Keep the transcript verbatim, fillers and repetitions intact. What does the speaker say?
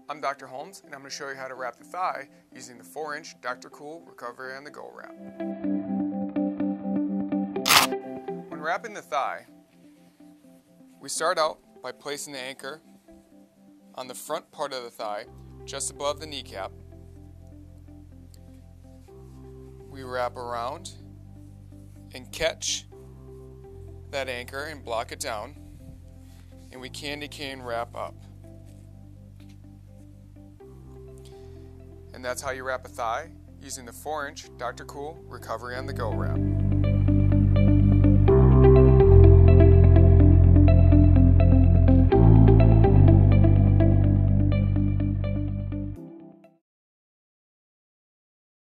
I'm Doctor Holmes, and I'm going to show you how to wrap the thigh using the four inch Doctor Cool Recovery on the Go wrap. When wrapping the thigh, we start out by placing the anchor on the front part of the thigh, just above the kneecap. We wrap around and catch that anchor and block it down, and we candy cane wrap up. And that's how you wrap a thigh using the four inch Doctor Cool Recovery on the Go wrap.